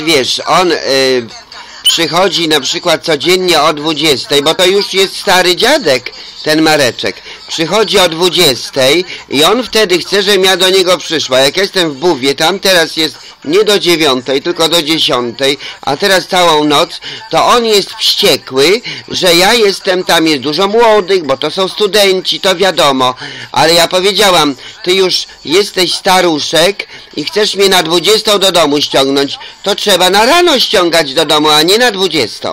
wiesz, on przychodzi na przykład codziennie o 20, bo to już jest stary dziadek, ten Mareczek. Przychodzi o 20 i on wtedy chce, żebym ja do niego przyszła. Jak jestem w Buwie, tam teraz jest nie do 9, tylko do 10, a teraz całą noc, to on jest wściekły, że ja jestem, tam jest dużo młodych, bo to są studenci, to wiadomo. Ale ja powiedziałam, ty już jesteś staruszek i chcesz mnie na 20 do domu ściągnąć, to trzeba na rano ściągać do domu, a nie na 20.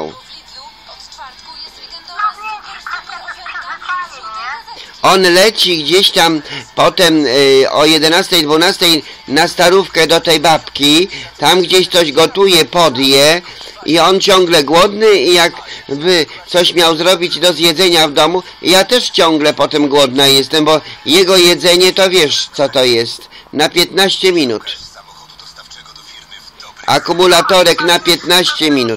On leci gdzieś tam potem o 11, 12 na starówkę do tej babki, tam gdzieś coś gotuje, podje i on ciągle głodny i jakby coś miał zrobić do zjedzenia w domu, ja też ciągle potem głodna jestem, bo jego jedzenie to wiesz co to jest, na 15 minut. Akumulatorek na 15 minut.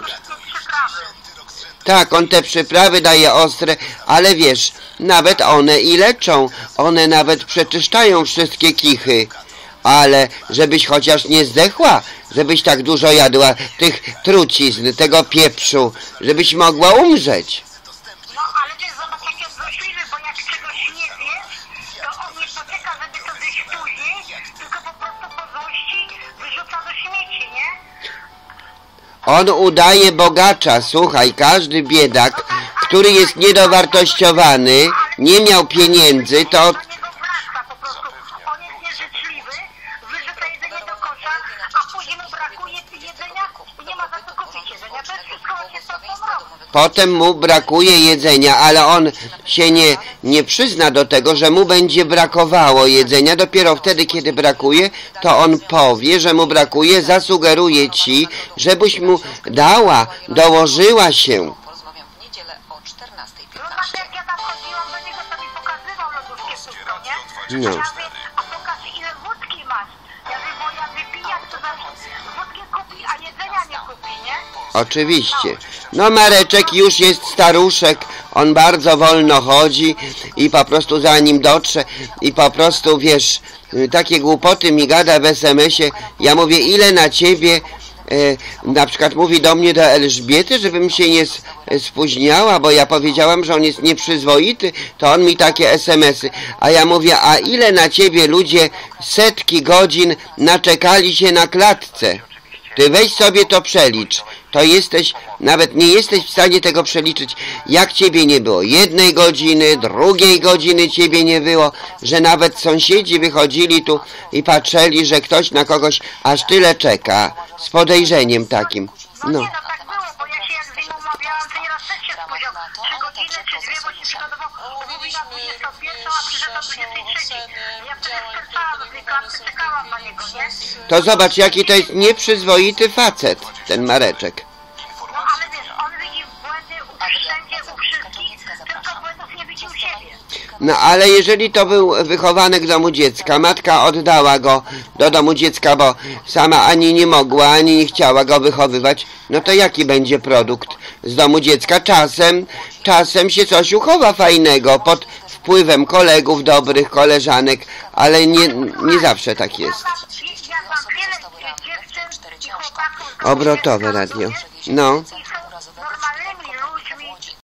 Tak, on te przyprawy daje ostre, ale wiesz, nawet one i leczą, one nawet przeczyszczają wszystkie kichy. Ale żebyś chociaż nie zdechła, żebyś tak dużo jadła tych trucizn, tego pieprzu, żebyś mogła umrzeć. No ale wiesz, zobacz jak jest złośliwy, bo jak czegoś nie wiesz, to on nie poczeka, żeby to zjeść później, tylko po prostu po złości wyrzuca do śmieci, nie? On udaje bogacza, słuchaj, każdy biedak, który jest niedowartościowany, nie miał pieniędzy, to... Dla niego wraca po prostu. On jest nieżyczliwy, wyrzuca jedzenie do kosza, a później mu brakuje jedzenia i nie ma za co kupić jedzenia. To jest wszystko właśnie to, co robi. Potem mu brakuje jedzenia, ale on się nie przyzna do tego, że mu będzie brakowało jedzenia. Dopiero wtedy, kiedy brakuje, to on powie, że mu brakuje, zasugeruje ci, żebyś mu dała, dołożyła się. Porozmawiam w niedzielę o 14:15. No znaczy jak ja tam chodziłam do niego, to mi pokazywał lodówkę wszystko, nie? No. Ja mówię, a pokaż ile wódki masz. Ja mówię, bo ja wypijak, to zawsze wódkę kupi, a jedzenia nie kupi, nie? Oczywiście. No Mareczek już jest staruszek, on bardzo wolno chodzi i po prostu za nim dotrze i po prostu, wiesz, takie głupoty mi gada w SMS-ie. Ja mówię, ile na ciebie, na przykład mówi do mnie, do Elżbiety, żebym się nie spóźniała, bo ja powiedziałam, że on jest nieprzyzwoity, to on mi takie SMS-y. A ja mówię, a ile na ciebie ludzie setki godzin naczekali się na klatce? Ty weź sobie to przelicz. To jesteś, nawet nie jesteś w stanie tego przeliczyć, jak ciebie nie było. 1 godziny, 2 godziny ciebie nie było, że nawet sąsiedzi wychodzili tu i patrzyli, że ktoś na kogoś aż tyle czeka. Z podejrzeniem takim. No No. nie, no tak było, bo ja się jak z nim umawiałam, to nieraz też się spóźniał. 3 godziny czy 2, bo się przygotował. Mówi na 21, a przyszedł o 23. Ja wtedy skarcałam z klatce, czekałam na niego, nie? To zobacz, jaki to jest nieprzyzwoity facet, ten Mareczek. No ale wiesz, on widzi błędy wszędzie, u wszystkich, tylko błędów nie widzi u siebie. No ale jeżeli to był wychowanek domu dziecka, matka oddała go do domu dziecka, bo sama ani nie mogła, ani nie chciała go wychowywać, no to jaki będzie produkt z domu dziecka? Czasem się coś uchowa fajnego pod wpływem kolegów, dobrych koleżanek, ale nie zawsze tak jest. Ja znam wiele dziewczyn i chłopaków z domu Obrotowe dziecka, radio. rozumiesz? No. I